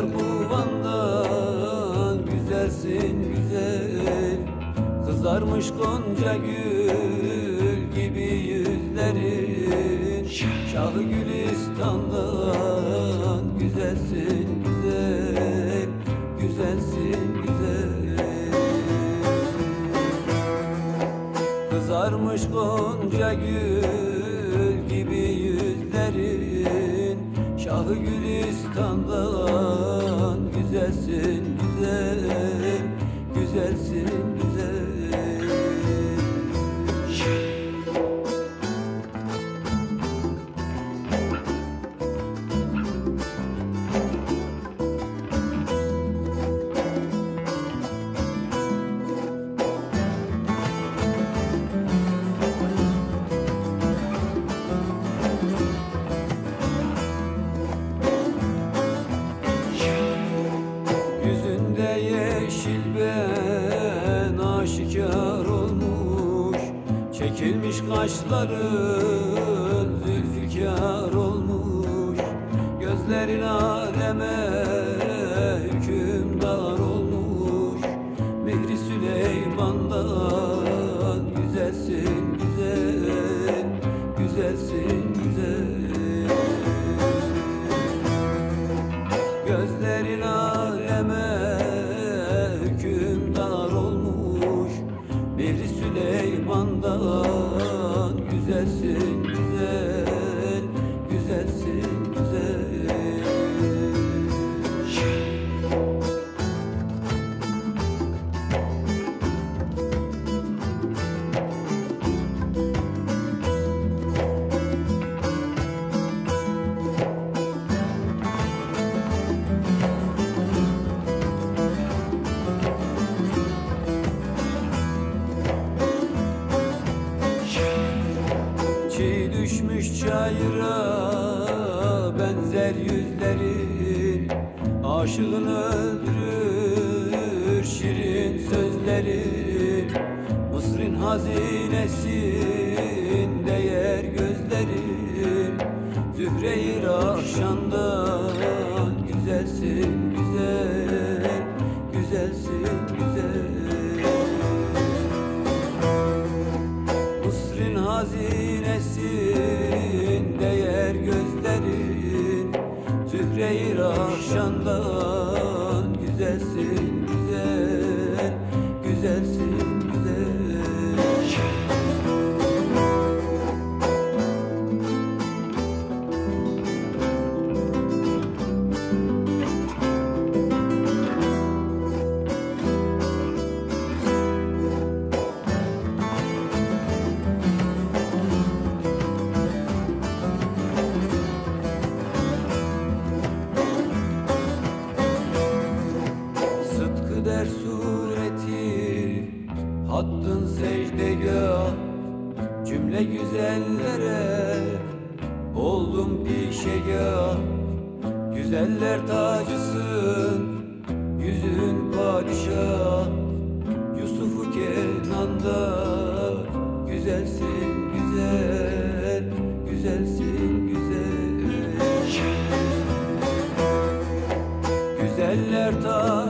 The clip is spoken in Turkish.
akar kuvandan, güzelsin güzel. Kızarmış gonca gül gibi yüzlerin, şahı Gülistan'dan, güzelsin güzel, güzelsin güzel. Kızarmış gonca gül gibi yüzlerin, şahı Gülistan'dan, güzelsin güzel, güzelsin güzel. Yüzünde yeşil ben aşikar olmuş, çekilmiş kaşların zülfikar olmuş. Gözlerin aleme hükümdar olmuş, Mihri Süleyman'dan, güzelsin güzel, güzelsin güzel. Gözlerin aleme hükümdar olmuş, Mihri Süleyman'dan, güzelsin güzel, güzelsin güzel. Çiğ düşmüş çayıra benzer yüzleri, aşığın öldürür şirin sözleri. Mısır'ın hazinesin değer gözleri, Zühre-i Rahşan'dan, güzelsin güzel, güzelsin güzel. Mısır'ın hazinesin değer gözlerin, Zühre-i Rahşan'dan, güzelsin güzel, güzelsin güzel. Der sureti hattın secdegah, cümle güzellere oldum pişegah. Güzeller tacısın, yüzün padişah, Yusuf-u Kenan'da, güzelsin güzel, güzelsin güzel. Güzeller tacısın,